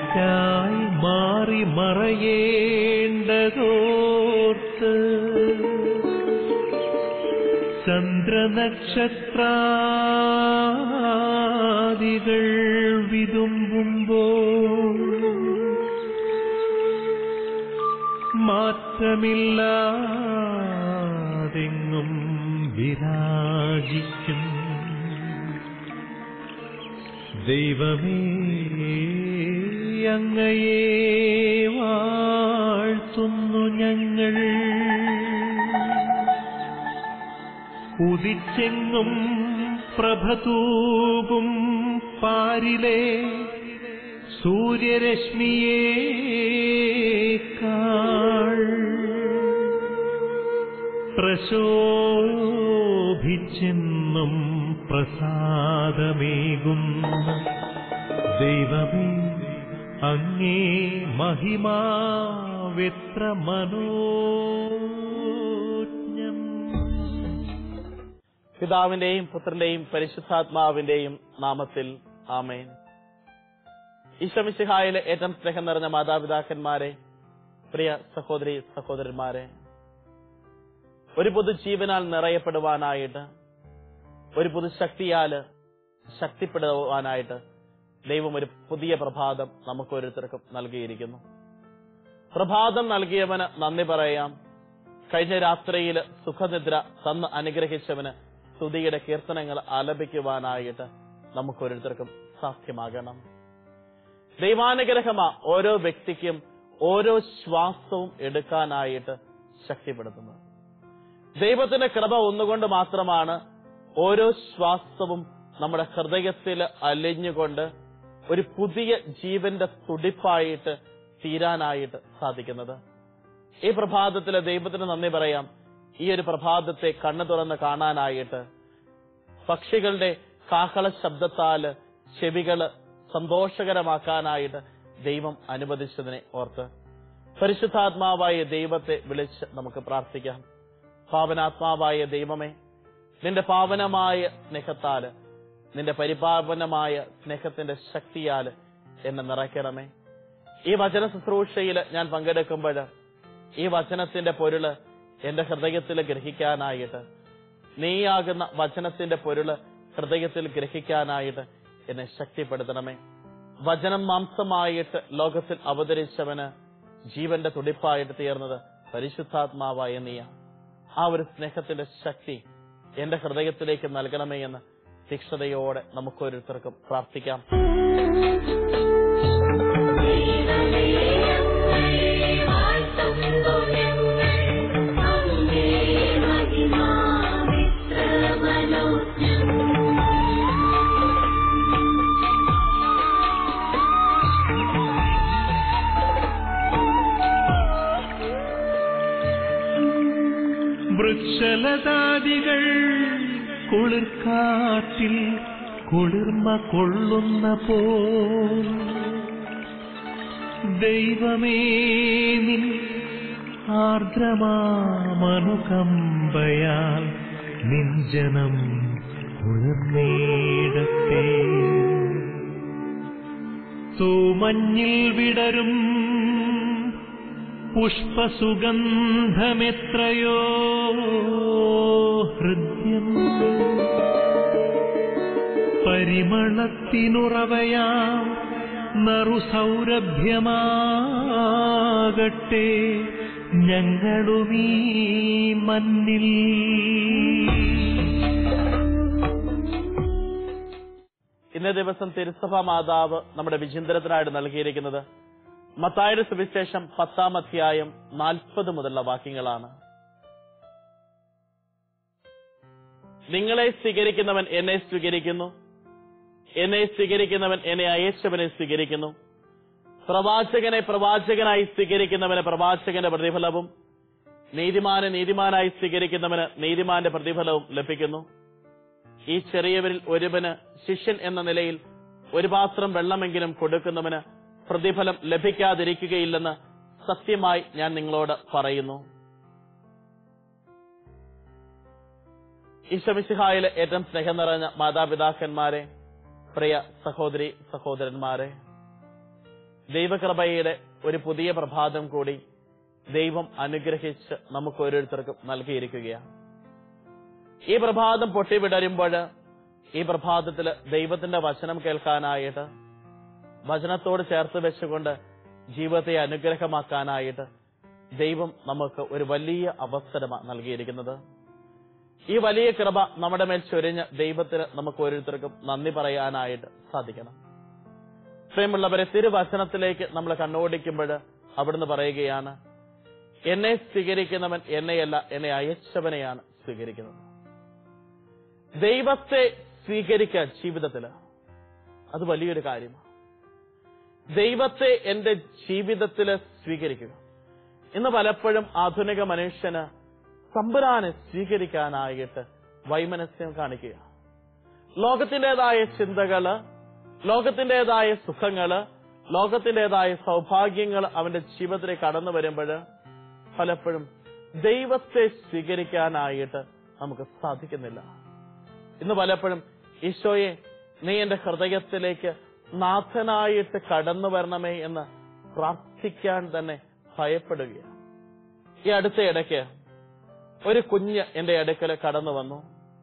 എനിക്കായി മാറി മറയേണ്ടതോർത്ത് ചന്ദ്രനക്ഷത്രാദികൾ വിതുമ്പുമ്പോൾ മാറ്റമില്ലാതെങ്ങും വിരാജിക്കും ദൈവമേ, അങ്ങയെ വാഴ്ത്തുന്നു ഞങ്ങൾ. ഉദിച്ചെങ്ങും പ്രഭതൂകും പാരിലെ സൂര്യരശ്മിയേക്കാൾ പ്രശോഭിച്ചെന്നും പ്രസാദമേകുന്ന ദൈവമേ, അങ്ങേ മഹിമാവെത്ര മനോജ്ഞം. പിതാവിന്റെയും പുത്രന്റെയും പരിശുദ്ധാത്മാവിന്റെയും നാമത്തിൽ ആമേൻ. ഈശോമിശിഹായിലെ ഏറ്റവും സ്നേഹം നിറഞ്ഞ മാതാപിതാക്കന്മാരെ, പ്രിയ സഹോദരി സഹോദരന്മാരെ, ഒരു പുതുജീവനാൽ നിറയപ്പെടുവാനായിട്ട്, ഒരു പുതുശക്തിയാൽ ശക്തിപ്പെടുവാനായിട്ട് ദൈവം ഒരു പുതിയ പ്രഭാതം നമുക്ക് ഓരോരുത്തർക്കും നൽകിയിരിക്കുന്നു. പ്രഭാതം നൽകിയവന് നന്ദി പറയാം. കഴിഞ്ഞ രാത്രിയിൽ സുഖനിദ്ര തന്ന് അനുഗ്രഹിച്ചവന് സ്തുതിയുടെ കീർത്തനങ്ങൾ ആലപിക്കുവാനായിട്ട് നമുക്ക് ഓരോരുത്തർക്കും സാധ്യമാകണം. ദൈവാനുഗ്രഹമാ ഓരോ വ്യക്തിക്കും ഓരോ ശ്വാസവും എടുക്കാനായിട്ട് ശക്തിപ്പെടുത്തുന്നത്. ദൈവത്തിന്റെ കൃപ ഒന്നുകൊണ്ട് മാത്രമാണ് ഓരോ ശ്വാസവും നമ്മുടെ ഹൃദയത്തിൽ അലിഞ്ഞുകൊണ്ട് ഒരു പുതിയ ജീവന്റെ തുടിപ്പായിട്ട് തീരാനായിട്ട് സാധിക്കുന്നത്. ഈ പ്രഭാതത്തിൽ ദൈവത്തിന് നന്ദി പറയാം. ഈ ഒരു പ്രഭാതത്തെ കണ്ണു തുറന്ന് കാണാനായിട്ട്, പക്ഷികളുടെ കാഹള ശബ്ദത്താല് ചെവികള് സന്തോഷകരമാക്കാനായിട്ട് ദൈവം അനുവദിച്ചതിനെ ഓർത്ത് പരിശുദ്ധാത്മാവായ ദൈവത്തെ വിളിച്ച് നമുക്ക് പ്രാർത്ഥിക്കാം. പാവനാത്മാവായ ദൈവമേ, നിന്റെ പാവനമായ സ്നേഹത്താല്, നിന്റെ പരിപാവനമായ സ്നേഹത്തിന്റെ ശക്തിയാല് എന്നെ നിറയ്ക്കണമേ. ഈ വചന ശുശ്രൂഷയിൽ ഞാൻ പങ്കെടുക്കുമ്പോൾ ഈ വചനത്തിന്റെ പൊരുള് എന്റെ ഹൃദയത്തിൽ ഗ്രഹിക്കാനായിട്ട്, നീയാകുന്ന വചനത്തിന്റെ പൊരുള് ഹൃദയത്തിൽ ഗ്രഹിക്കാനായിട്ട് എന്നെ ശക്തിപ്പെടുത്തണമേ. വചനം മാംസമായിട്ട് ലോകത്തിൽ അവതരിച്ചവന് ജീവന്റെ തുടിപ്പായിട്ട് തീർന്നത് പരിശുദ്ധാത്മാവായ നീയ. ആ ഒരു സ്നേഹത്തിന്റെ ശക്തി എന്റെ ഹൃദയത്തിലേക്ക് നൽകണമേ എന്ന് തീക്ഷ്ണതയോടെ നമുക്കോരോരുത്തർക്കും പ്രാർത്ഥിക്കാം. വൃക്ഷലതാദികൾ കുളിർക്കാറ്റിൽ കുളിർമ കൊള്ളുന്ന പോൽ ദൈവമേ, നിൻ ആർദ്രമാമനുകമ്പയാൽ നിൻ ജനം കുളിർന്നേടട്ടെ. തൂമഞ്ഞിൽ വിടരും പുഷ്പസുഗന്ധമെത്രയോ ഹൃദ്യം, പരിമളത്തിനുറവയാം നറുസൗരഭ്യമാകട്ടെ ഞങ്ങളുമീ മണ്ണിൽ. ഇന്നേ ദിവസം തിരുസഭാ മാതാവ് നമ്മുടെ വിചിന്തനത്തിനായിട്ട് നൽകിയിരിക്കുന്നത് മത്തായിയുടെ സുവിശേഷം 10-ാം അധ്യായം 40 മുതലുള്ള വാക്യങ്ങളാണ്. നിങ്ങളെ സ്വീകരിക്കുന്നവൻ എന്നെ സ്വീകരിക്കുന്നു, എന്നെ സ്വീകരിക്കുന്നവൻ എന്നെ അയച്ചവനെ സ്വീകരിക്കുന്നു. പ്രവാചകനെ പ്രവാചകനായി സ്വീകരിക്കുന്നവന് പ്രവാചകന്റെ പ്രതിഫലവും, നീതിമാനെ നീതിമാനായി സ്വീകരിക്കുന്നവന് നീതിമാന്റെ പ്രതിഫലവും ലഭിക്കുന്നു. ഈ ചെറിയവരിൽ ഒരുവന് ശിഷ്യൻ എന്ന നിലയിൽ ഒരു പാത്രം വെള്ളമെങ്കിലും കൊടുക്കുന്നവന് പ്രതിഫലം ലഭിക്കാതിരിക്കുകയില്ലെന്ന് സത്യമായി ഞാൻ നിങ്ങളോട് പറയുന്നു. ഈശോമിശിഹായിലെ ഏറ്റവും സ്നേഹം നിറഞ്ഞ മാതാപിതാക്കന്മാരെ, പ്രിയ സഹോദരി സഹോദരന്മാരെ, ദൈവകൃപയുടെ ഒരു പുതിയ പ്രഭാതം കൂടി ദൈവം അനുഗ്രഹിച്ച് നമുക്ക് ഓരോരുത്തർക്കും നൽകിയിരിക്കുകയാണ്. ഈ പ്രഭാതം പൊട്ടിവിടരുമ്പോൾ ഈ പ്രഭാതത്തിൽ ദൈവത്തിന്റെ വചനം കേൾക്കാനായിട്ട്, വചനത്തോട് ചേർത്ത് വെച്ചുകൊണ്ട് ജീവിതത്തെ അനുഗ്രഹമാക്കാനായിട്ട് ദൈവം നമുക്ക് ഒരു വലിയ അവസരമാണ് നൽകിയിരിക്കുന്നത്. ഈ വലിയ കൃപ നമ്മുടെ മേൽ ചൊരിഞ്ഞ് ദൈവത്തിന് നമുക്ക് ഓരോരുത്തർക്കും നന്ദി പറയാനായിട്ട് സാധിക്കണം. പ്രിയമുള്ളവരെ, തിരുവചനത്തിലേക്ക് നമ്മൾ കണ്ണോടിക്കുമ്പോൾ അവിടുന്ന് പറയുകയാണ്, എന്നെ സ്വീകരിക്കുന്നവൻ എന്നെയല്ല, എന്നെ അയച്ചവനെയാണ് സ്വീകരിക്കുന്നത്. ദൈവത്തെ സ്വീകരിക്കാൻ ജീവിതത്തിൽ അത് വലിയൊരു കാര്യമാണ്. ദൈവത്തെ എന്റെ ജീവിതത്തിൽ സ്വീകരിക്കുക. ഇന്ന് പലപ്പോഴും ആധുനിക മനുഷ്യന് തമ്പുരാനെ സ്വീകരിക്കാനായിട്ട് വൈമനസ്യം കാണിക്കുക. ലോകത്തിൻ്റെതായ ചിന്തകള്, ലോകത്തിൻ്റെതായ സുഖങ്ങള്, ലോകത്തിൻ്റെതായ സൗഭാഗ്യങ്ങൾ അവന്റെ ജീവിതത്തിലേക്ക് കടന്നു വരുമ്പോൾ പലപ്പോഴും ദൈവത്തെ സ്വീകരിക്കാനായിട്ട് നമുക്ക് സാധിക്കുന്നില്ല. ഇന്ന് പലപ്പോഴും ഈശോയെ, നീ എന്റെ ഹൃദയത്തിലേക്ക് നാഥനായിട്ട് കടന്നു വരണമേ എന്ന് പ്രാർത്ഥിക്കാൻ തന്നെ ഭയപ്പെടുകയാണ്. ഈ അടുത്ത ഇടയ്ക്ക് ഒരു കുഞ്ഞ് എന്റെ അടുക്കൽ കടന്നു വന്നു.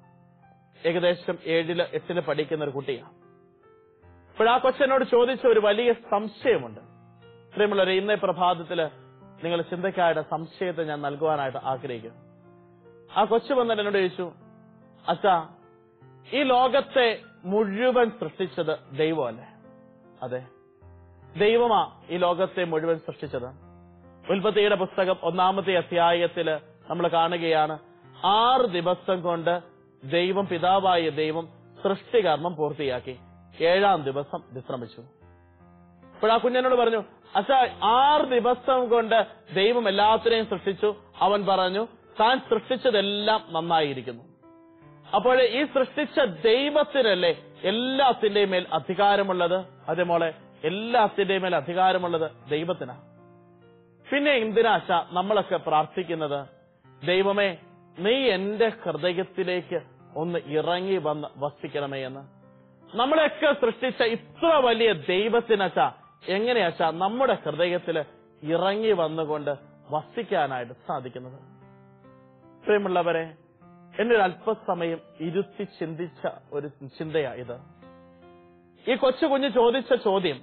ഏകദേശം 7-8 പഠിക്കുന്ന ഒരു കുട്ടിയാണ്. ഇപ്പോൾ ആ കൊച്ചനോട് ചോദിച്ച ഒരു വലിയ സംശയമുണ്ട്. പ്രിയമുള്ളവരെ, ഇന്നേ പ്രഭാതത്തില് നിങ്ങൾ ചിന്തയ്ക്കായിട്ട് സംശയത്തെ ഞാൻ നൽകുവാനായിട്ട് ആഗ്രഹിക്കുന്നു. ആ കൊച്ചു വന്നിട്ട് എന്നോട് ചോദിച്ചു, അച്ഛാ, ഈ ലോകത്തെ മുഴുവൻ സൃഷ്ടിച്ചത് ദൈവമല്ലേ? അതെ, ദൈവമാ ഈ ലോകത്തെ മുഴുവൻ സൃഷ്ടിച്ചത്. ഉൽപ്പത്തിയുടെ പുസ്തകം 1-ാമത്തെ അധ്യായത്തില് നമ്മൾ കാണുകയാണ്, 6 ദിവസം കൊണ്ട് ദൈവം, പിതാവായ ദൈവം സൃഷ്ടികർമ്മം പൂർത്തിയാക്കി 7-ാം ദിവസം വിശ്രമിച്ചു. ഇപ്പോൾ ആ കുഞ്ഞനോട് പറഞ്ഞു, അച്ഛാ, 6 ദിവസം കൊണ്ട് ദൈവം എല്ലാത്തിനെയും സൃഷ്ടിച്ചു. അവൻ പറഞ്ഞു, താൻ സൃഷ്ടിച്ചതെല്ലാം നന്നായിരിക്കുന്നു. അപ്പോൾ ഈ സൃഷ്ടിച്ച ദൈവത്തിനല്ലേ എല്ലാത്തിന്റെയും മേൽ അധികാരമുള്ളത്? അതേ മോളെ, എല്ലാത്തിന്റെയും മേൽ അധികാരമുള്ളത് ദൈവത്തിനാണ്. പിന്നെ എന്തിനാ അച്ഛാ നമ്മളൊക്കെ പ്രാർത്ഥിക്കുന്നത്, ദൈവമേ നീ എന്റെ ഹൃദയത്തിലേക്ക് ഒന്ന് ഇറങ്ങി വന്ന് വസിക്കണമേ എന്ന്? നമ്മളെയൊക്കെ സൃഷ്ടിച്ച ഇത്ര വലിയ ദൈവത്തിനച്ഛാ എങ്ങനെയാച്ചാ നമ്മുടെ ഹൃദയത്തിൽ ഇറങ്ങി വന്നുകൊണ്ട് വസിക്കാനായിട്ട് സാധിക്കുന്നത്? പ്രിയമുള്ളവരെ, എന്നെ ഒരു അല്പസമയം ഇരുത്തി ചിന്തിച്ച ഒരു ചിന്തയാ ഇത്. ഈ കൊച്ചു ചോദിച്ച ചോദ്യം,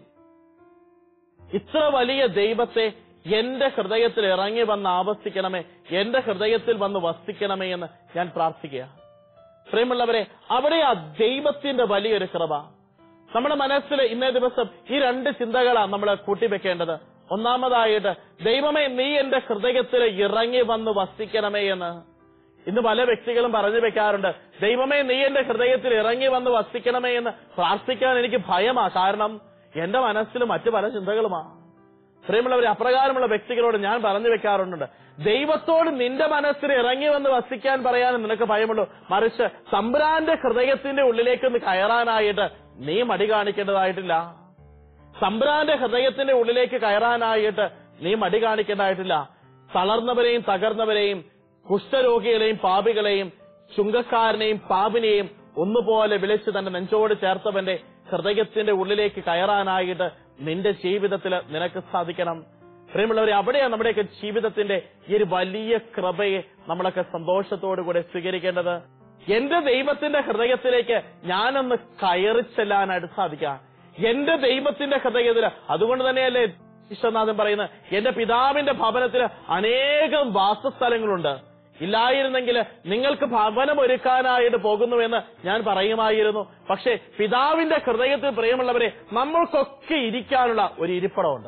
ഇത്ര വലിയ ദൈവത്തെ എന്റെ ഹൃദയത്തിൽ ഇറങ്ങി വന്ന് ആവസിക്കണമേ, എന്റെ ഹൃദയത്തിൽ വന്ന് വസിക്കണമേ എന്ന് ഞാൻ പ്രാർത്ഥിക്കുക. പ്രിയമുള്ളവരെ, അവിടെ ആ ദൈവത്തിന്റെ വലിയൊരു കൃപ നമ്മുടെ മനസ്സിൽ ഇന്നേ ദിവസം ഈ 2 ചിന്തകളാണ് നമ്മൾ കൂട്ടിവെക്കേണ്ടത്. ഒന്നാമതായിട്ട്, ദൈവമേ നീ എന്റെ ഹൃദയത്തിൽ ഇറങ്ങി വന്ന് വസിക്കണമേ എന്ന്. ഇന്ന് പല വ്യക്തികളും പറഞ്ഞു വെക്കാറുണ്ട്, ദൈവമേ നീ എന്റെ ഹൃദയത്തിൽ ഇറങ്ങി വന്ന് വസിക്കണമേ എന്ന് പ്രാർത്ഥിക്കാൻ എനിക്ക് ഭയമാ, കാരണം എന്റെ മനസ്സിൽ മറ്റു പല ചിന്തകളുമാണ്. പ്രിയമുള്ളവരെ, അപ്രകാരമുള്ള വ്യക്തികളോട് ഞാൻ പറഞ്ഞു വെക്കാറുണ്ട്, ദൈവത്തോട് നിന്റെ മനസ്സിൽ ഇറങ്ങി വന്ന് വസിക്കാൻ പറയാനും നിനക്ക് ഭയമുള്ളൂ, മറിച്ച് തമ്പുരാന്റെ ഹൃദയത്തിന്റെ ഉള്ളിലേക്കൊന്ന് കയറാനായിട്ട് നീ മടി കാണിക്കേണ്ടതായിട്ടില്ല. തമ്പുരാന്റെ ഹൃദയത്തിന്റെ ഉള്ളിലേക്ക് കയറാനായിട്ട് നീ മടി കാണിക്കേണ്ടതായിട്ടില്ല. തളർന്നവരെയും തകർന്നവരെയും കുഷ്ഠരോഗികളെയും പാപികളെയും ചുങ്കക്കാരനെയും പാപിനെയും ഒന്നുപോലെ വിളിച്ച് തന്റെ നെഞ്ചോട് ചേർത്തവന്റെ ഹൃദയത്തിന്റെ ഉള്ളിലേക്ക് കയറാനായിട്ട് നിന്റെ ജീവിതത്തിൽ നിനക്ക് സാധിക്കണം. പ്രിയമുള്ളവരെ, അവിടെയാണ് നമ്മുടെയൊക്കെ ജീവിതത്തിന്റെ ഈ ഒരു വലിയ കൃപയെ നമ്മളൊക്കെ സന്തോഷത്തോടുകൂടെ സ്വീകരിക്കേണ്ടത്. എന്റെ ദൈവത്തിന്റെ ഹൃദയത്തിലേക്ക് ഞാനൊന്ന് കയറി ചെല്ലാനായിട്ട് സാധിക്കാം. എന്റെ ദൈവത്തിന്റെ ഹൃദയത്തിൽ, അതുകൊണ്ട് തന്നെയല്ലേ ഈശ്വരനാഥൻ പറയുന്നത്, എന്റെ പിതാവിന്റെ ഭവനത്തിൽ അനേകം വാസസ്ഥലങ്ങളുണ്ട്, ഇല്ലായിരുന്നെങ്കിൽ നിങ്ങൾക്ക് ഭവനം ഒരുക്കാനായിട്ട് പോകുന്നുവെന്ന് ഞാൻ പറയുമായിരുന്നു. പക്ഷേ പിതാവിന്റെ ഹൃദയത്തിൽ, പ്രിയമുള്ളവരെ, നമ്മൾക്കൊക്കെ ഇരിക്കാനുള്ള ഒരു ഇരിപ്പിടമുണ്ട്.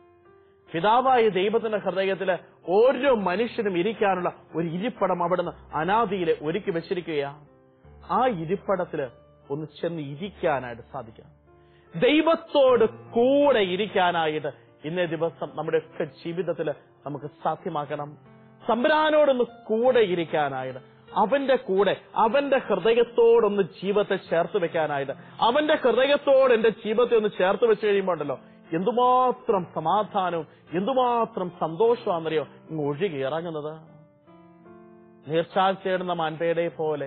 പിതാവായ ദൈവത്തിന്റെ ഹൃദയത്തില് ഓരോ മനുഷ്യനും ഇരിക്കാനുള്ള ഒരു ഇരിപ്പിടം അവിടുന്ന് അനാദിയിലെ ഒരുക്കി വെച്ചിരിക്കുകയാണ്. ആ ഇരിപ്പിടത്തില് ഒന്ന് ചെന്ന് ഇരിക്കാനായിട്ട് സാധിക്കാം. ദൈവത്തോട് കൂടെ ഇരിക്കാനായിട്ട് ഇന്നേ ദിവസം നമ്മുടെയൊക്കെ ജീവിതത്തില് നമുക്ക് സാധ്യമാക്കണം. തമ്പുരാനോടൊന്ന് കൂടെ ഇരിക്കാനായിട്ട്, അവന്റെ കൂടെ, അവന്റെ ഹൃദയത്തോടൊന്ന് ജീവിതത്തെ ചേർത്ത് വെക്കാനായിട്ട്, അവന്റെ ഹൃദയത്തോട് എന്റെ ജീവിതത്തെ ഒന്ന് ചേർത്ത് വെച്ച് കഴിയുമ്പോൾ ഉണ്ടല്ലോ, എന്തുമാത്രം സമാധാനവും എന്തുമാത്രം സന്തോഷമാണെന്നറിയോ ഇങ്ങ് ഒഴുകി ഇറങ്ങുന്നത്. നീർച്ചാൽ ചേടുന്ന മാൻപേടയെ പോലെ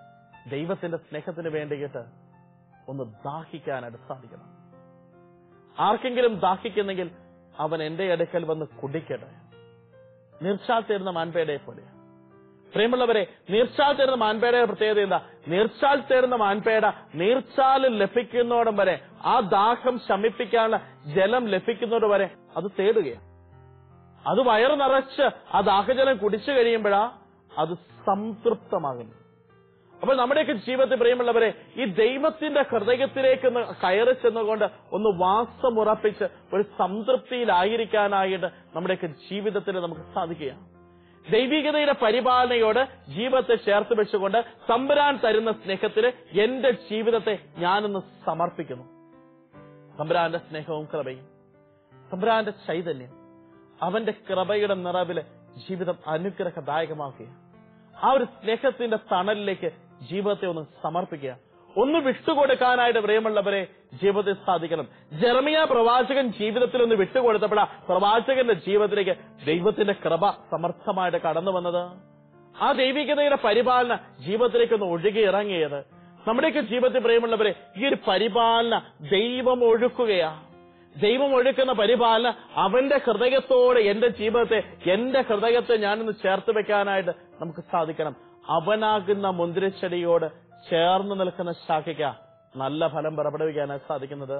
ദൈവത്തിന്റെ സ്നേഹത്തിന് വേണ്ടിയിട്ട് ഒന്ന് ദാഹിക്കാനായിട്ട് സാധിക്കണം. ആർക്കെങ്കിലും ദാഹിക്കുന്നെങ്കിൽ അവൻ എന്റെ അടുക്കൽ വന്ന് കുടിക്കട്ടെ. നീർച്ചാൽ തേരുന്ന മാൻപേടയെ പോലെ. പ്രിയമുള്ളവരെ, നീർച്ചാൽ തേരുന്ന മാൻപേടയുടെ പ്രത്യേകത എന്താ? നീർച്ചാൽ തേരുന്ന മാൻപേട നീർച്ചാൽ ലഭിക്കുന്നോടം വരെ, ആ ദാഹം ശമിപ്പിക്കാനുള്ള ജലം ലഭിക്കുന്നതോട് വരെ അത് തേടുകയാണ്. അത് വയറ് നിറച്ച് ആ ദാഹജലം കുടിച്ചു കഴിയുമ്പോഴാ അത് സംതൃപ്തമാകുന്നു. അപ്പോൾ നമ്മുടെയൊക്കെ ജീവിതത്തിൽ പ്രിയമുള്ളവരെ, ഈ ദൈവത്തിന്റെ ഹൃദയത്തിലേക്ക് കയറി ചെന്നുകൊണ്ട് ഒന്ന് വാസമുറപ്പിച്ച് ഒരു സംതൃപ്തിയിലായിരിക്കാനായിട്ട് നമ്മുടെയൊക്കെ ജീവിതത്തിൽ നമുക്ക് സാധിക്കുകയാണ്. ദൈവികതയുടെ പരിപാലനയോട് ജീവിതത്തെ ചേർത്ത് വെച്ചുകൊണ്ട് തമ്പുരാൻ തരുന്ന സ്നേഹത്തിന് എന്റെ ജീവിതത്തെ ഞാനൊന്ന് സമർപ്പിക്കുന്നു. തമ്പുരാന്റെ സ്നേഹവും കൃപയും, തമ്പുരാന്റെ ചൈതന്യം, അവന്റെ കൃപയുടെ നിറവില് ജീവിതം അനുഗ്രഹദായകമാക്കുക. ആ ഒരു സ്നേഹത്തിന്റെ തണലിലേക്ക് ജീവിതത്തെ ഒന്ന് സമർപ്പിക്കുക, ഒന്ന് വിട്ടുകൊടുക്കാനായിട്ട് പ്രിയമുള്ളവരെ ജീവിതത്തിൽ സാധിക്കണം. ജെറമിയ പ്രവാചകൻ ജീവിതത്തിൽ ഒന്ന് വിട്ടുകൊടുത്തപ്പോഴാ പ്രവാചകന്റെ ജീവിതത്തിലേക്ക് ദൈവത്തിന്റെ കൃപ സമർത്ഥമായിട്ട് കടന്നു വന്നത്. ആ ദൈവികതയുടെ പരിപാലന ജീവിതത്തിലേക്ക് ഒന്ന് ഒഴുകി ഇറങ്ങിയത്. നമ്മുടെയൊക്കെ ജീവിതത്തിൽ പ്രിയമുള്ളവരെ, ഈ ഒരു പരിപാലന ദൈവം ഒഴുക്കുകയാ. ദൈവം ഒഴുക്കുന്ന പരിപാലന അവന്റെ ഹൃദയത്തോടെ എന്റെ ജീവിതത്തെ, എന്റെ ഹൃദയത്തെ ഞാനൊന്ന് ചേർത്ത് വെക്കാനായിട്ട് നമുക്ക് സാധിക്കണം. അവനാകുന്ന മുന്തിരിച്ചെടിയോട് ചേർന്ന് നിൽക്കുന്ന ശാഖയ്ക്ക് നല്ല ഫലം പുറപ്പെടുവിക്കാനായി സാധിക്കുന്നത്.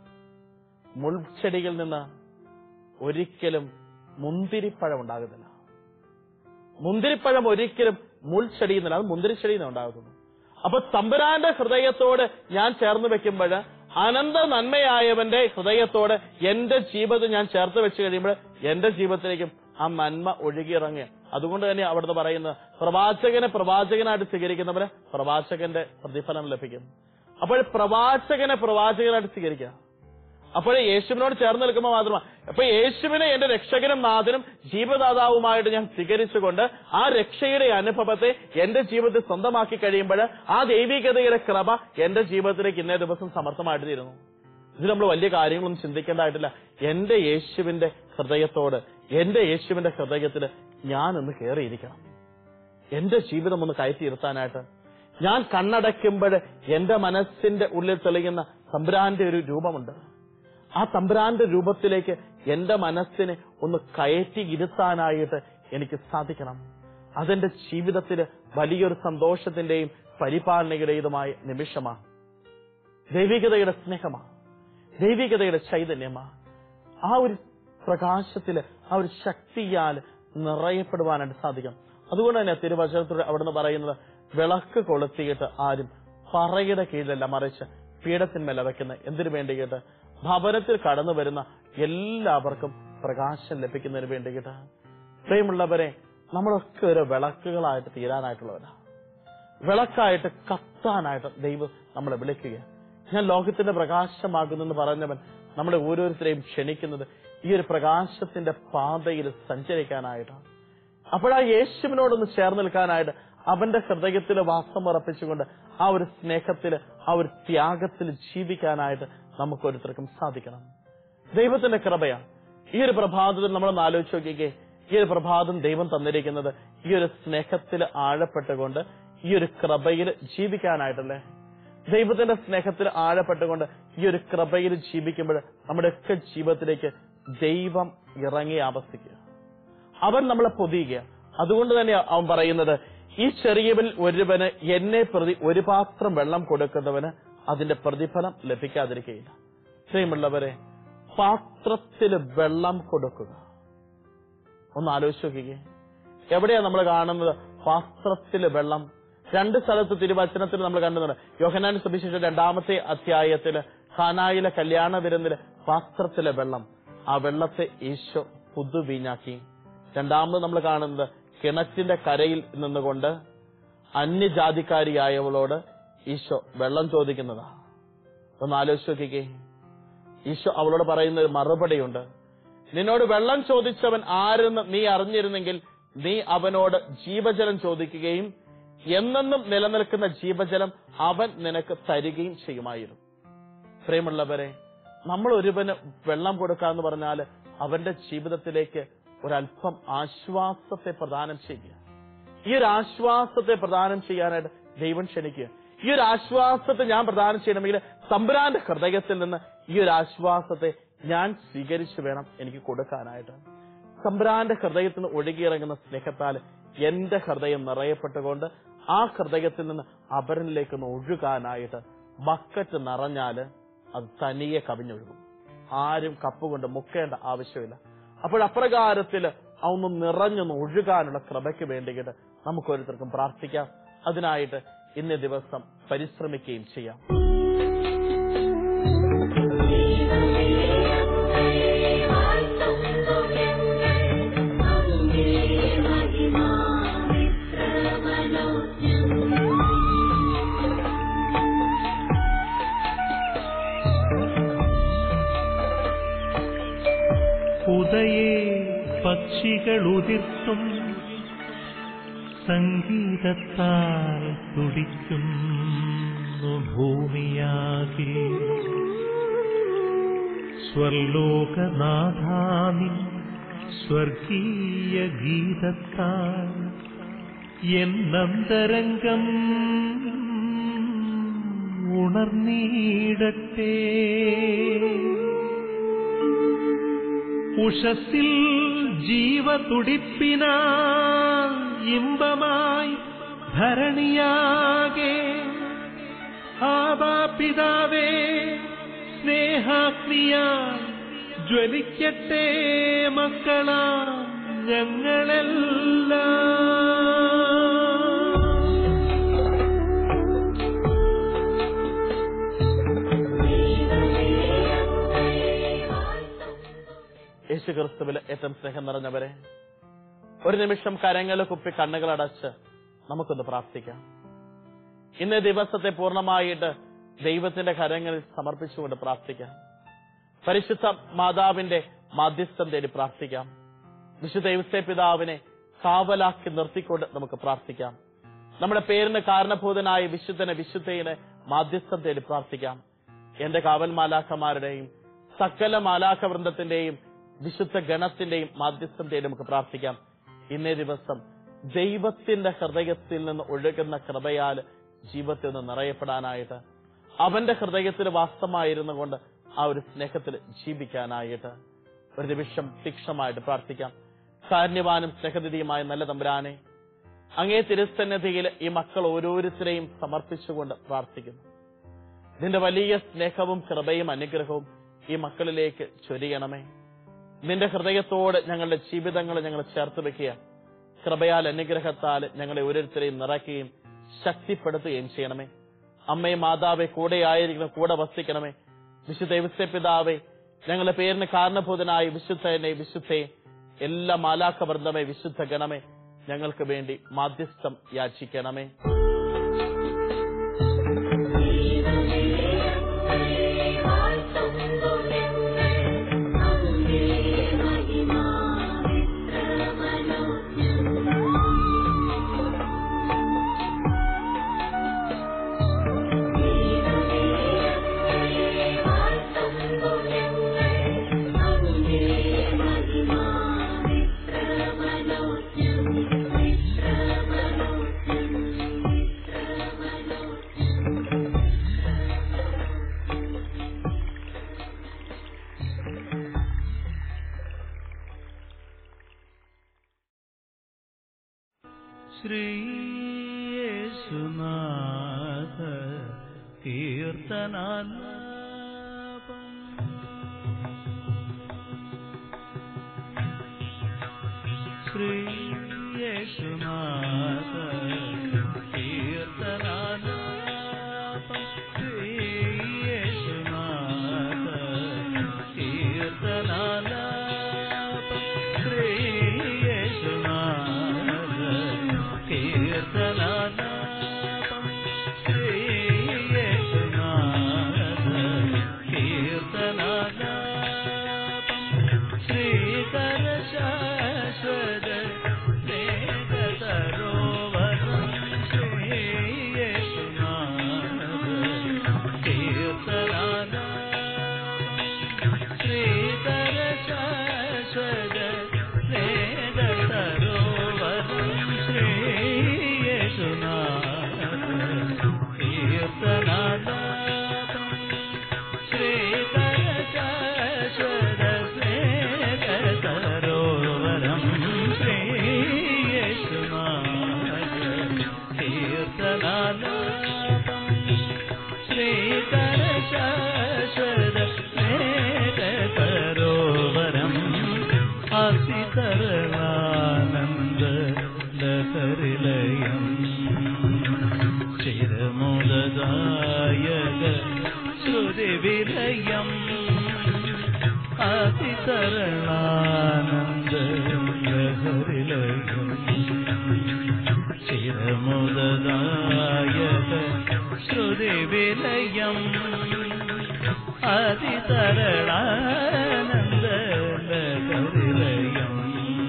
മുൾച്ചെടിയിൽ നിന്ന് ഒരിക്കലും മുന്തിരിപ്പഴം ഉണ്ടാകുന്നില്ല. മുന്തിരിപ്പഴം ഒരിക്കലും മുൾച്ചെടിയിൽ നിന്നല്ല, അത് മുന്തിരിച്ചെടിയിൽ നിന്ന് ഉണ്ടാകുന്നു. അപ്പൊ തമ്പുരാന്റെ ഹൃദയത്തോട് ഞാൻ ചേർന്ന് വെക്കുമ്പോൾ, അനന്ത നന്മയായവന്റെ ഹൃദയത്തോട് എന്റെ ജീവിതം ഞാൻ ചേർത്ത് വെച്ച് കഴിയുമ്പോൾ എന്റെ ജീവിതത്തിലേക്കും ആ നന്മ ഒഴുകിയിറങ്ങുക. അതുകൊണ്ട് തന്നെ അവിടുന്ന് പറയുന്നത്, പ്രവാചകനെ പ്രവാചകനായിട്ട് സ്വീകരിക്കുന്നവന് പ്രവാചകന്റെ പ്രതിഫലം ലഭിക്കും. അപ്പോൾ പ്രവാചകനെ പ്രവാചകനായിട്ട് സ്വീകരിക്കുക. അപ്പോൾ യേശുവിനോട് ചേർന്ന് നിൽക്കുമ്പോൾ മാത്രമാണ്. അപ്പൊ യേശുവിനെ എന്റെ രക്ഷകനും നാഥനും ജീവദാതാവുമായിട്ട് ഞാൻ സ്വീകരിച്ചുകൊണ്ട് ആ രക്ഷയുടെ അനുഭവത്തെ എന്റെ ജീവിതത്തിൽ സ്വന്തമാക്കി കഴിയുമ്പോൾ ആ ദൈവികതയുടെ കൃപ എന്റെ ജീവിതത്തിലേക്ക് ഇന്നേ ദിവസം സമർത്ഥമായിട്ട് തീരുന്നു. ഇത് നമ്മൾ വലിയ കാര്യങ്ങളൊന്നും ചിന്തിക്കേണ്ടതായിട്ടില്ല. എന്റെ യേശുവിന്റെ ഹൃദയത്തോട്, എന്റെ യേശുവിന്റെ ഹൃദയത്തിൽ ഞാനൊന്ന് കയറിയിരിക്കണം. എന്റെ ജീവിതം ഒന്ന് കയറ്റിയിരുത്താനായിട്ട് ഞാൻ കണ്ണടയ്ക്കുമ്പോൾ എന്റെ മനസ്സിന്റെ ഉള്ളിൽ തെളിയുന്ന തമ്പുരാന്റെ ഒരു രൂപമുണ്ട്. ആ തമ്പുരാന്റെ രൂപത്തിലേക്ക് എന്റെ മനസ്സിനെ ഒന്ന് കയറ്റി ഇരുത്താനായിട്ട് എനിക്ക് സാധിക്കണം. അതെന്റെ ജീവിതത്തിൽ വലിയൊരു സന്തോഷത്തിന്റെയും പരിപാലനയുടേതുമായ നിമിഷമാണ്. ദൈവികതയുടെ സ്നേഹമാണ്, ദൈവികതയുടെ ചൈതന്യമാണ്. ആ ഒരു പ്രകാശത്തില്, ആ ഒരു ശക്തിയാൽ നിറയപ്പെടുവാനായിട്ട് സാധിക്കും. അതുകൊണ്ട് തന്നെ തിരുവചനത്തോട് അവിടുന്ന് പറയുന്നത്, വിളക്ക് കൊളുത്തിയിട്ട് ആരും പറയുടെ കീഴിലല്ല, മറിച്ച് പീഠത്തിന്മേല വെക്കുന്ന. എന്തിനു വേണ്ടിയിട്ട്? ഭവനത്തിൽ കടന്നു വരുന്ന എല്ലാവർക്കും പ്രകാശം ലഭിക്കുന്നതിന് വേണ്ടിയിട്ട്. പ്രിയമുള്ളവരെ, നമ്മളൊക്കെ ഒരു വിളക്കുകളായിട്ട് തീരാനായിട്ടുള്ളവരാ. വിളക്കായിട്ട് കത്താനായിട്ട് ദൈവം നമ്മളെ വിളിക്കുക. ഞാൻ ലോകത്തിന്റെ പ്രകാശമാകുന്നെന്ന് പറഞ്ഞവൻ നമ്മളെ ഓരോരുത്തരെയും ക്ഷണിക്കുന്നത് ഈ ഒരു പ്രകാശത്തിന്റെ പാതയിൽ സഞ്ചരിക്കാനായിട്ടാണ്. അപ്പോഴാ യേശുവിനോടൊന്ന് ചേർന്ന് നിൽക്കാനായിട്ട്, അവന്റെ ഹൃദയത്തിൽ വാസമുറപ്പിച്ചുകൊണ്ട് ആ ഒരു സ്നേഹത്തിൽ, ആ ഒരു ത്യാഗത്തിൽ ജീവിക്കാനായിട്ട് നമുക്കൊരുത്തർക്കും സാധിക്കണം. ദൈവത്തിന്റെ കൃപയാണ്. ഈ ഒരു പ്രഭാതത്തിൽ നമ്മളൊന്ന് ആലോചിച്ച് നോക്കിക്കേ. ഈ ഒരു പ്രഭാതം ദൈവം തന്നിരിക്കുന്നത് ഈ ഒരു സ്നേഹത്തിൽ ആഴപ്പെട്ടുകൊണ്ട് ഈ ഒരു കൃപയിൽ ജീവിക്കാനായിട്ടല്ലേ? ദൈവത്തിന്റെ സ്നേഹത്തിൽ ആഴപ്പെട്ടുകൊണ്ട് ഈ ഒരു കൃപയിൽ ജീവിക്കുമ്പോൾ നമ്മുടെയൊക്കെ ജീവിതത്തിലേക്ക് ദൈവം ഇറങ്ങി ആവസിക്കുക. അവൻ നമ്മളെ പൊതിയുക. അതുകൊണ്ട് തന്നെ അവൻ പറയുന്നത്, ഈ ചെറിയവൻ ഒരുവന് എന്നെ പ്രതി ഒരു പാത്രം വെള്ളം കൊടുക്കുന്നവന് അതിന്റെ പ്രതിഫലം ലഭിക്കാതിരിക്കുകയില്ല. പ്രിയമുള്ളവരെ, പാത്രത്തിൽ വെള്ളം കൊടുക്കുക. ഒന്ന് ആലോചിച്ച് നോക്കിക്കേ. എവിടെയാ നമ്മൾ കാണുന്നത് പാത്രത്തിൽ വെള്ളം? രണ്ട് സ്ഥലത്ത് തിരുവചനത്തിൽ നമ്മൾ കണ്ടുന്നുണ്ട്. യോഹന്നാൻ സുവിശേഷം 2-ാമത്തെ അധ്യായത്തില് ഖാനായിലെ കല്യാണ വിരുന്നില് പാത്രത്തിലെ വെള്ളം, ആ വെള്ളത്തെ ഈശോ പുതുവീഞ്ഞാക്കി. രണ്ടാമത് നമ്മൾ കാണുന്നത് കിണറ്റിന്റെ കരയിൽ നിന്നുകൊണ്ട് അന്യജാതിക്കാരിയായവളോട് ഈശോ വെള്ളം ചോദിക്കുന്നതാ. ഒന്ന് ആലോചിച്ച് നോക്കിക്കേ. ഈശോ അവളോട് പറയുന്ന ഒരു മറുപടിയുണ്ട്. നിന്നോട് വെള്ളം ചോദിച്ചവൻ ആരെന്ന് നീ അറിഞ്ഞിരുന്നെങ്കിൽ നീ അവനോട് ജീവജലം ചോദിക്കുകയും എന്നെന്നും നിലനിൽക്കുന്ന ജീവജലം അവൻ നിനക്ക് തരികയും ചെയ്യുമായിരുന്നു. പ്രിയമുള്ളവരെ, നമ്മൾ ഒരുവന് വെള്ളം കൊടുക്കാന്ന് പറഞ്ഞാൽ അവന്റെ ജീവിതത്തിലേക്ക് ഒരല്പം ആശ്വാസത്തെ പ്രദാനം ചെയ്യുക. ഈ ഒരു ആശ്വാസത്തെ പ്രദാനം ചെയ്യാനായിട്ട് ദൈവം ക്ഷണിക്കുക. ഈ ഒരു ആശ്വാസത്തെ ഞാൻ പ്രദാനം ചെയ്യണമെങ്കിൽ തമ്പുരാന്റെ ഹൃദയത്തിൽ നിന്ന് ഈ ഒരു ആശ്വാസത്തെ ഞാൻ സ്വീകരിച്ചു വേണം എനിക്ക് കൊടുക്കാനായിട്ട്. തമ്പുരാന്റെ ഹൃദയത്തിൽ നിന്ന് ഒഴുകിയിറങ്ങുന്ന സ്നേഹത്താൽ എന്റെ ഹൃദയം നിറയപ്പെട്ടുകൊണ്ട് ആ ഹൃദയത്തിൽ നിന്ന് അപരനിലേക്ക് ഒഴുകാനായിട്ട് ബക്കറ്റ് നിറഞ്ഞാല് അത് തനിയെ കവിഞ്ഞൊഴുകും. ആരും കപ്പ് കൊണ്ട് മുക്കേണ്ട ആവശ്യമില്ല. അപ്പോഴപ്രകാരത്തില് അതൊന്നും നിറഞ്ഞൊന്ന് ഒഴുകാനുള്ള കൃപയ്ക്ക് വേണ്ടിയിട്ട് നമുക്ക് ഓരോരുത്തർക്കും പ്രാർത്ഥിക്കാം. അതിനായിട്ട് ഇന്നേ ദിവസം പരിശ്രമിക്കുകയും ചെയ്യാം. ഉദയേ പക്ഷികളുതിർത്തും സംഗീതത്താൽ തുടിക്കുന്നു ഭൂമിയാകെ. സ്വർലോകനാഥാനി സ്വർഗീയ ഗീതത്താൽ എന്നന്തരംഗം ഉണർന്നീടട്ടെ. ഉഷസ്സിൽ ജീവതുടിപ്പിനാ ഇമ്പമായി ധരണിയാകെ ആബാപിതാവേ സ്നേഹാഗ്നിയാ ജ്വലിക്കട്ടെ മക്കളാ ഞങ്ങളെല്ലാം. യേശുക്രിസ്തുവിൽ ഏറ്റവും സ്നേഹം നിറഞ്ഞവരെ, ഒരു നിമിഷം കരങ്ങൾ കുപ്പി കണ്ണുകളടച്ച് നമുക്കൊന്ന് പ്രാർത്ഥിക്കാം. ഇന്നേ ദിവസത്തെ പൂർണ്ണമായിട്ട് ദൈവത്തിന്റെ കരങ്ങളിൽ സമർപ്പിച്ചുകൊണ്ട് പ്രാർത്ഥിക്കാം. പരിശുദ്ധ മാതാവിന്റെ മാധ്യസ്ഥം തേടി പ്രാർത്ഥിക്കാം. വിശുദ്ധ യൗസേ പിതാവിനെ കാവലാക്കി നിർത്തിക്കൊണ്ട് നമുക്ക് പ്രാർത്ഥിക്കാം. നമ്മുടെ പേരിന് കാരണഭൂതനായ വിശുദ്ധനെ വിശുദ്ധയെ മാധ്യസ്ഥം തേടി പ്രാർത്ഥിക്കാം. എന്റെ കാവൽ മാലാഖമാരുടെയും സകല മാലാഖ വൃന്ദത്തിന്റെയും വിശുദ്ധ ഗണത്തിന്റെയും മാധ്യസ്ഥം തേടി നമുക്ക് പ്രാർത്ഥിക്കാം. ഇന്നേ ദിവസം ദൈവത്തിന്റെ ഹൃദയത്തിൽ നിന്ന് ഒഴുകുന്ന കൃപയാൽ ജീവിതത്തിൽ നിന്ന് നിറയപ്പെടാനായിട്ട്, അവന്റെ ഹൃദയത്തിൽ വാസ്തവമായിരുന്നു കൊണ്ട് ആ ഒരു സ്നേഹത്തിൽ ജീവിക്കാനായിട്ട് ഒരു നിമിഷം തീക്ഷണമായിട്ട് പ്രാർത്ഥിക്കാം. കാരുണ്യവാനും സ്നേഹനിധിയുമായ നല്ല തമ്പുരാനെ, അങ്ങേ തിരുസന്നിധിയിൽ ഈ മക്കൾ ഓരോരുത്തരെയും സമർപ്പിച്ചുകൊണ്ട് പ്രാർത്ഥിക്കുന്നു. നിന്റെ വലിയ സ്നേഹവും കൃപയും അനുഗ്രഹവും ഈ മക്കളിലേക്ക് ചൊരിയണമേ. നിന്റെ ഹൃദയത്തോട് ഞങ്ങളുടെ ജീവിതങ്ങളെ ഞങ്ങൾ ചേർത്ത് വെക്കുക. കൃപയാൽ അനുഗ്രഹത്താൽ ഞങ്ങളെ ഓരോരുത്തരെയും നിറയ്ക്കുകയും ശക്തിപ്പെടുത്തുകയും ചെയ്യണമേ. അമ്മയെ മാതാവെ കൂടെ ആയിരിക്കണം, കൂടെ വസിക്കണമേ. വിശുദ്ധ യൗസേ പിതാവേ, ഞങ്ങളുടെ പേരിന് കാരണഭൂതനായ വിശുദ്ധനെ വിശുദ്ധയെ എല്ലാ മാലാഖ വൃന്ദമേ വിശുദ്ധ ഗണമേ ഞങ്ങൾക്ക് വേണ്ടി മാധ്യസ്ഥം യാചിക്കണമേ. ശ്രീയേശുനാഥ കീർത്തനാലാപം. ശ്രീയേശുനാഥ കീർത്തനാലാപം. ശ്രീയേശുനാഥ കീർത്തനാലാപം. ശ്രീയേശുനാഥ കീർത്തനാലാപം. ശ്രീയേശുനാഥ കീർത്തനാലാപം. ശ്രീകര ശാശ്വത മേഘതരോവരം. ശ്രീയേശുനാഥ കീർത്തനാലാപം. ശ്രീകര ശാശ്വത മേഘതരോവരം. ശ്രീയേശുനാഥ ലഹരിലയം ചിരമുദദായക ശ്രുതിവിലയം അതിതരണാനന്ദ ലഹരിലയം ചിരമുദദായക ശ്രുതിവിലയം അതിതരണാനന്ദ ലഹരിലയം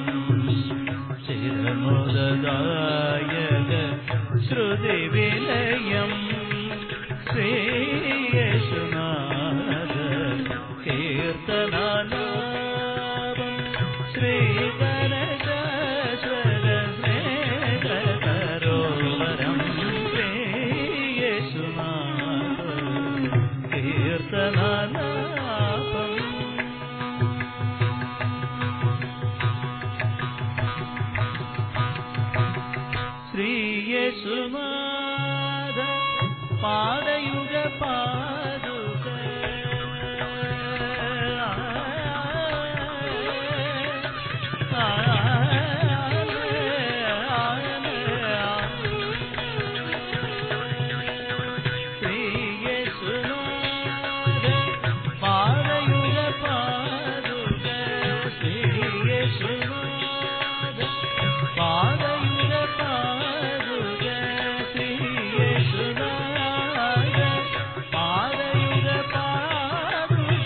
ചിരമുദദായക ശ്രുതിവിലയം ശ്രീയേശുനാഥ കീർത്തനാലാപം ശ്രീകരശാശ്വത സ്നേഹതരോവരം ശ്രീയേശുനാഥ കീർത്തനാലാപം ശ്രീയേശുനാഥ പാദയുഗ പാദുക ശ്രീയേശുനാഥ പാദയുഗ പാദുക ശ്രീയേശുനാഥ പാദയുഗ പാദുക ശ്രീയേശുനാഥ പാദയുഗ പാദുക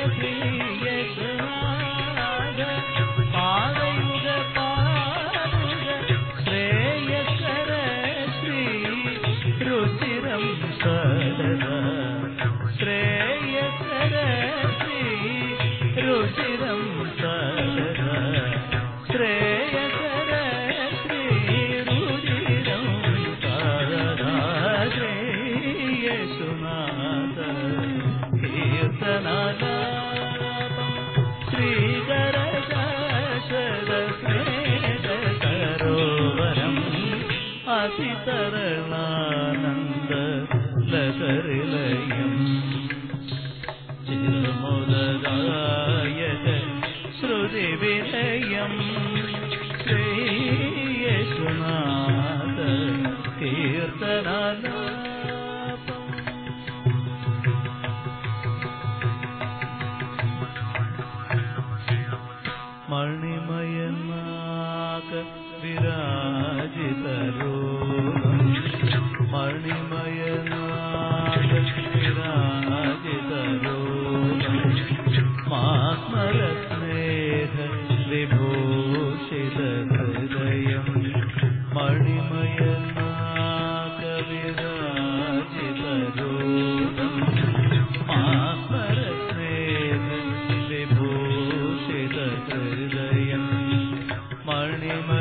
ശ്രീയേശുനാഥ പാദയുഗ പാദുക ശ്രേയസ്കര ശ്രീ രുചിരം സദാ ശ്രേയസ്കര ശ്രീ രുചിരം സദാ ശ്രേയസ്കര ശ്രീ രുചിരം സദാ ശ്രീയേശുനാഥ കീർത്തനാലാപം ശ്രീകരശാശ്വത സ്നേഹതരോവരം അതിതരണാനന്ദ ലഹരിലയം ചിരമുദദായക ശ്രുതിവിലയം ശ്രീയേശുനാഥ കീർത്തനാലാപം മണിമയനാക വിരാജിതരൂപം മണിമയനാക വിരാജിതരൂപം മാസ്മരസ്നേഹ വിഭൂഷിത ഹൃദയം മണിമയനാക വിരാജിതരൂപം മാസ്മരസ്നേഹ വിഭൂഷിത ഹൃദയം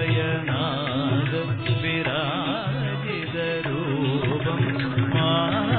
മണിമയനാക വിരാജിതരൂപം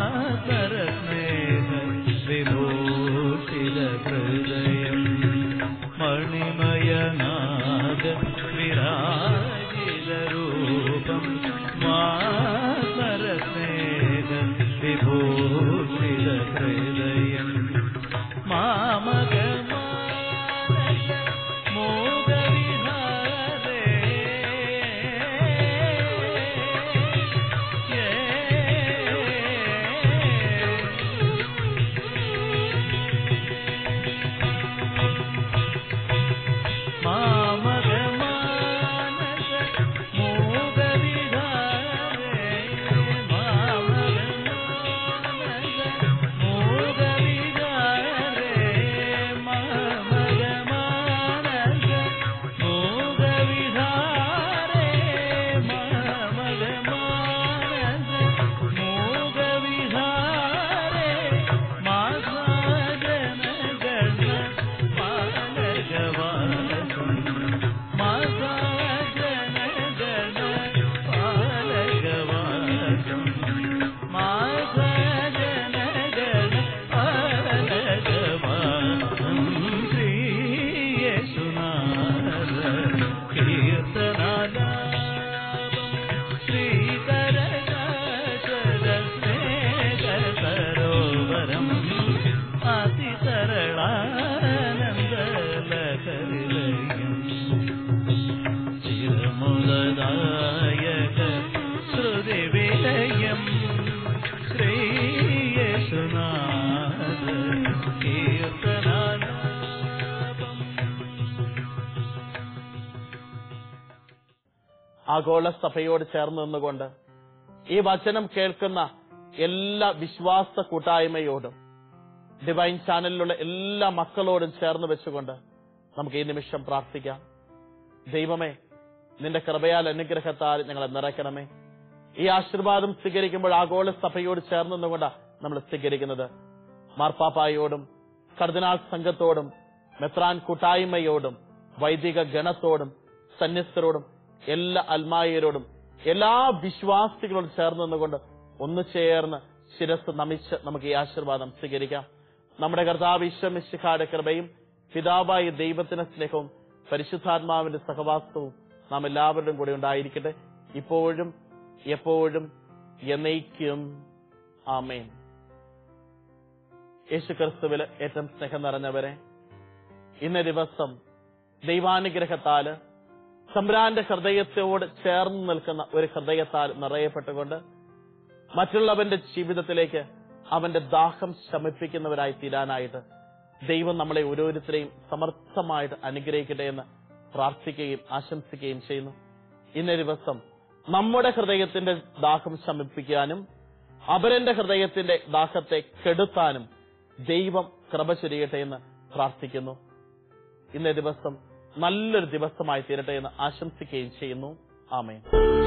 ആഗോള സഭയോട് ചേർന്ന് നിന്നുകൊണ്ട് ഈ വചനം കേൾക്കുന്ന എല്ലാ വിശ്വാസ കൂട്ടായ്മയോടും ഡിവൈൻ ചാനലിലുള്ള എല്ലാ മക്കളോടും ചേർന്ന് വെച്ചുകൊണ്ട് നമുക്ക് ഈ നിമിഷം പ്രാർത്ഥിക്കാം. ദൈവമേ, നിന്റെ കൃപയാൽ അനുഗ്രഹത്താൽ ഞങ്ങളെ നിറയ്ക്കണമേ. ഈ ആശീർവാദം സ്വീകരിക്കുമ്പോൾ ആഗോള സഭയോട് ചേർന്ന് നിന്നുകൊണ്ടാണ് നമ്മൾ സ്വീകരിക്കുന്നത്. മാർപ്പാപ്പായോടും കർദിനാൾ സംഘത്തോടും മെത്രാൻ കൂട്ടായ്മയോടും വൈദിക ഗണത്തോടും സന്യസ്തരോടും എല്ലാ അൽമായരോടും എല്ലാ വിശ്വാസികളോടും ചേർന്ന് നിന്നുകൊണ്ട് ഒന്ന് ചേർന്ന് ശിരസ് നമിച്ച് നമുക്ക് ഈ ആശീർവാദം സ്വീകരിക്കാം. നമ്മുടെ കർത്താവ് ഈശോ മിശിഹായുടെ കൃപയും പിതാവായ ദൈവത്തിന്റെ സ്നേഹവും പരിശുദ്ധാത്മാവിന്റെ സഹവാസവും നാം എല്ലാവരുടെയും കൂടെ ഉണ്ടായിരിക്കട്ടെ, ഇപ്പോഴും എപ്പോഴും എന്നേക്കും. ആമേൻ. യേശുക്രിസ്തുവിൽ ഏറ്റവും സ്നേഹം നിറഞ്ഞവരെ, ഇന്ന ദിവസം ദൈവാനുഗ്രഹത്താല് തമ്പുരാന്റെ ഹൃദയത്തോട് ചേർന്ന് നിൽക്കുന്ന ഒരു ഹൃദയത്താൽ നിറയപ്പെട്ടുകൊണ്ട് മറ്റുള്ളവന്റെ ജീവിതത്തിലേക്ക് അവന്റെ ദാഹം ശമിപ്പിക്കുന്നവരായി തീരാനായിട്ട് ദൈവം നമ്മളെ ഓരോരുത്തരെയും സമർത്ഥമായിട്ട് അനുഗ്രഹിക്കട്ടെ എന്ന് പ്രാർത്ഥിക്കുകയും ആശംസിക്കുകയും ചെയ്യുന്നു. ഇന്ന ദിവസം നമ്മുടെ ഹൃദയത്തിന്റെ ദാഹം ശമിപ്പിക്കാനും അപരന്റെ ഹൃദയത്തിന്റെ ദാഹത്തെ കെടുത്താനും ദൈവം കൃപ ചൊരിയട്ടെ എന്ന് പ്രാർത്ഥിക്കുന്നു. ഇന്നേ ദിവസം നല്ലൊരു ദിവസമായി തീരട്ടെ എന്ന് ആശംസിക്കുകയും ചെയ്യുന്നു. ആമേൻ.